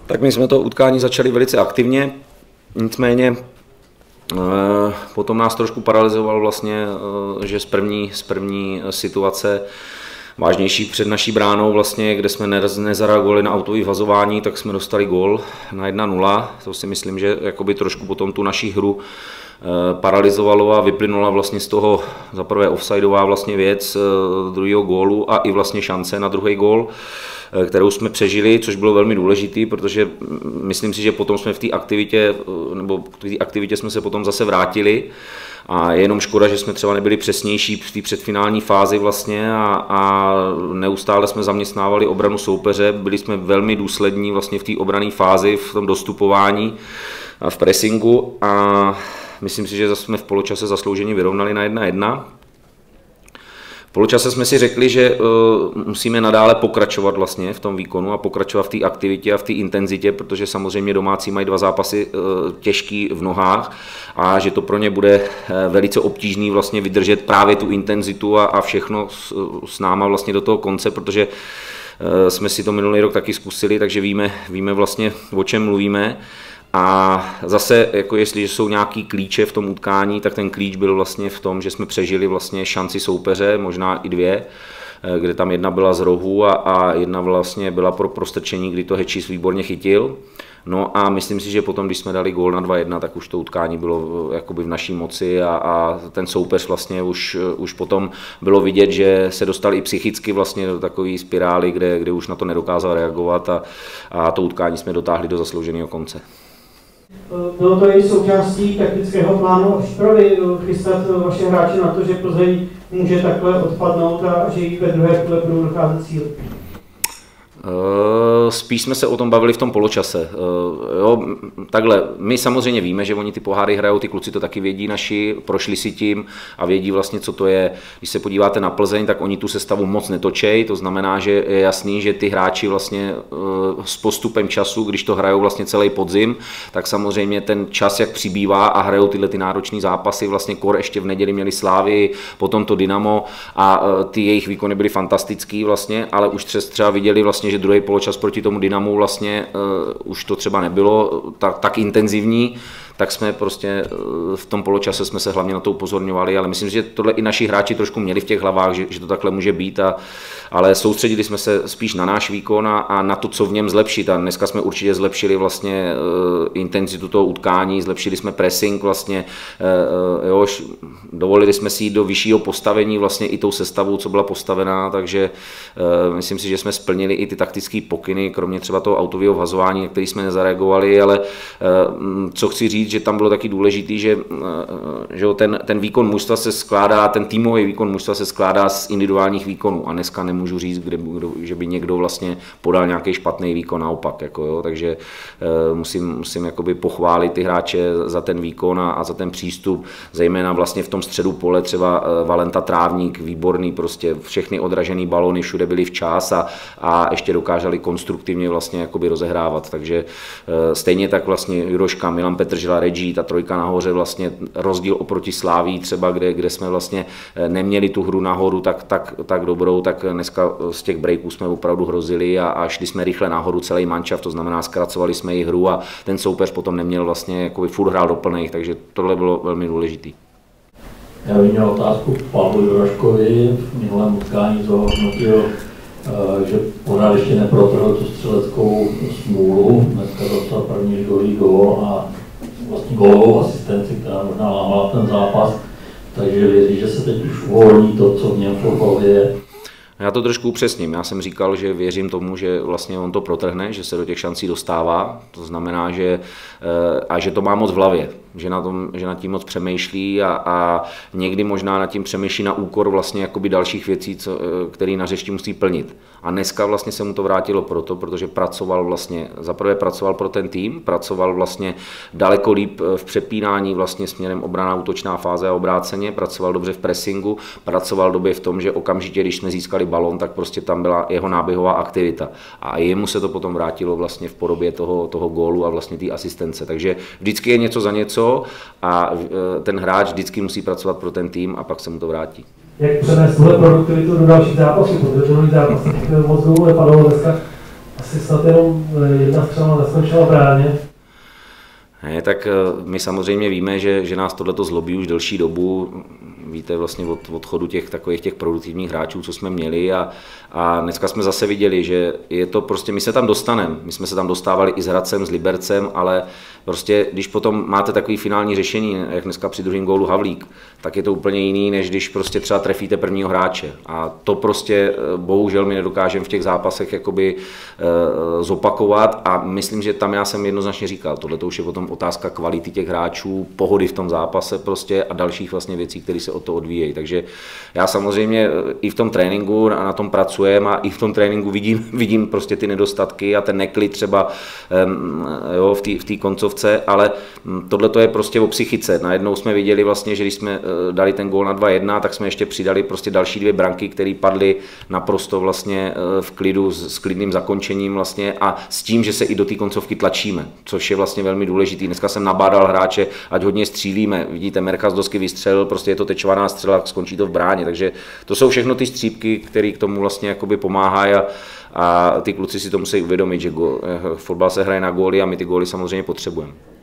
Tak my jsme to utkání začali velice aktivně, nicméně potom nás trošku paralyzoval vlastně, že z první situace vážnější před naší bránou, vlastně, kde jsme nezareagovali na autový vhazování, tak jsme dostali gól na 1-0. To si myslím, že jakoby trošku potom tu naší hru paralyzovalo a vyplynula vlastně z toho za prvé offsideová vlastně věc druhého gólu a i vlastně šance na druhý gól, kterou jsme přežili, což bylo velmi důležitý, protože myslím si, že potom jsme v té aktivitě, nebo k té aktivitě jsme se potom zase vrátili a je jenom škoda, že jsme třeba nebyli přesnější v té předfinální fázi vlastně a neustále jsme zaměstnávali obranu soupeře, byli jsme velmi důslední vlastně v té obranné fázi, v tom dostupování a v pressingu a myslím si, že jsme v poločase zaslouženě vyrovnali na 1-1. V poločase jsme si řekli, že musíme nadále pokračovat vlastně v tom výkonu a pokračovat v té aktivitě a v té intenzitě, protože samozřejmě domácí mají 2 zápasy těžký v nohách a že to pro ně bude velice obtížný vlastně vydržet právě tu intenzitu a všechno s náma vlastně do toho konce, protože jsme si to minulý rok taky zkusili, takže víme vlastně, o čem mluvíme. A zase, jako jestli jsou nějaký klíče v tom utkání, tak ten klíč byl vlastně v tom, že jsme přežili vlastně šanci soupeře, možná i 2, kde tam jedna byla z rohu a jedna vlastně byla pro prostrčení, kdy to Hečis výborně chytil. No a myslím si, že potom, když jsme dali gól na 2-1, tak už to utkání bylo jakoby v naší moci a ten soupeř vlastně už potom bylo vidět, že se dostal i psychicky vlastně do takové spirály, kde už na to nedokázal reagovat a to utkání jsme dotáhli do zaslouženého konce. Bylo to i součástí taktického plánu Oštrovy chystat vaše hráče na to, že Plzeň může takhle odpadnout a že jí ve druhé půle budou docházet síly? Spíš jsme se o tom bavili v tom poločase. Jo, takhle, my samozřejmě víme, že oni ty poháry hrajou, ty kluci to taky vědí naši, prošli si tím a vědí vlastně, co to je. Když se podíváte na Plzeň, tak oni tu sestavu moc netočej, to znamená, že je jasný, že ty hráči vlastně s postupem času, když to hrajou vlastně celý podzim, tak samozřejmě ten čas, jak přibývá a hrajou tyhle ty náročné zápasy, vlastně kor ještě v neděli měli Slávii, potom to Dynamo a ty jejich výkony byly fantastický vlastně, ale už třeba viděli vlastně, že druhý poločas proti tomu Dynamu vlastně už to třeba nebylo tak intenzivní, tak jsme prostě v tom poločase jsme se hlavně na to upozorňovali, ale myslím, že tohle i naši hráči trošku měli v těch hlavách, že to takhle může být, ale soustředili jsme se spíš na náš výkon a na to, co v něm zlepšit. A dneska jsme určitě zlepšili vlastně intenzitu toho utkání, zlepšili jsme pressing vlastně, jo, dovolili jsme si jít do vyššího postavení vlastně i tou sestavou, co byla postavená, takže myslím si, že jsme splnili i ty taktické pokyny, kromě třeba toho autového vhazování, na který jsme nezareagovali, ale co chci říct, že tam bylo taky důležitý, že ten výkon mužstva se skládá, ten týmový výkon mužstva se skládá z individuálních výkonů a dneska nemůžu říct, že by někdo vlastně podal nějaký špatný výkon naopak, jako jo, takže musím jakoby pochválit ty hráče za ten výkon a za ten přístup, zejména vlastně v tom středu pole třeba Valenta Trávník, výborný, prostě všechny odražený balony všude byly včas a ještě dokázali konstruktivně vlastně jakoby rozehrávat, takže stejně tak vlastně Juroška, Milan Petržela, Reggie, ta trojka nahoře vlastně rozdíl oproti Slávii třeba, kde jsme vlastně neměli tu hru nahoru tak dobrou, tak dneska z těch breaků jsme opravdu hrozili a šli jsme rychle nahoru celý mančaft, to znamená zkracovali jsme jejich hru a ten soupeř potom neměl vlastně jakoby furt hrál do plných, takže tohle bylo velmi důležitý. Já bych měl otázku k Pavlu Juroškovi, v minulém utkání zhodnotil, že pořád ještě neprotrhl tu střeleckou smůlu, dneska dostal první ligový gól a vlastně gólovou asistenci, která možná lámala ten zápas, takže věří, že se teď už uvolní to, co v něm fotbalově je. Já to trošku upřesním. Já jsem říkal, že věřím tomu, že vlastně on to protrhne, že se do těch šancí dostává. To znamená, že to má moc v hlavě, že nad tím moc přemýšlí a někdy možná nad tím přemýšlí na úkor vlastně jakoby dalších věcí, které na hřišti musí plnit. A dneska vlastně se mu to vrátilo protože pracoval vlastně, zaprvé pracoval pro ten tým, pracoval vlastně daleko líp v přepínání vlastně směrem obrana, útočná fáze a obráceně, pracoval dobře v pressingu, pracoval dobře v tom, že okamžitě, když jsme získali balon, tak prostě tam byla jeho náběhová aktivita. A jemu se to potom vrátilo vlastně v podobě toho gólu a vlastně té asistence. Takže vždycky je něco za něco a ten hráč vždycky musí pracovat pro ten tým a pak se mu to vrátí. Jak přenést tuhle produktivitu do dalších zápasů, protože minulý zápas moc gólů nepadalo dneska? asi snad jenom jedna střela neskončila v bráně. Ne, tak my samozřejmě víme, že nás tohleto zlobí už delší dobu. Víte vlastně od odchodu těch produktivních hráčů, co jsme měli a dneska jsme zase viděli, že je to prostě, my se tam dostaneme. My jsme se tam dostávali i s Hradcem, s Libercem, ale prostě když potom máte takový finální řešení, jak dneska při druhém gólu Havlík, tak je to úplně jiný, než když prostě třeba trefíte prvního hráče. A to prostě bohužel my nedokážeme v těch zápasech jakoby zopakovat a myslím, že tam já jsem jednoznačně říkal, tohle to už je potom otázka kvality těch hráčů, pohody v tom zápase prostě a dalších vlastně věcí, které se od toho odvíjejí. Takže já samozřejmě i v tom tréninku na tom pracujeme a i v tom tréninku vidím prostě ty nedostatky a ten neklid třeba jo, v té koncovce, ale tohle to je prostě o psychice. Najednou jsme viděli vlastně, že když jsme dali ten gól na 2-1, tak jsme ještě přidali prostě další 2 branky, které padly naprosto vlastně v klidu, s klidným zakončením vlastně a s tím, že se i do té koncovky tlačíme, což je vlastně velmi důležitý. Dneska jsem nabádal hráče, ať hodně střílíme. Vidíte, Merchas dosky vystřelil, prostě je to tečovaná střela, skončí to v bráně. Takže to jsou všechno ty střípky, které k tomu vlastně jakoby pomáhají a ty kluci si to musí uvědomit, že fotbal se hraje na góly a my ty góly samozřejmě potřebujeme.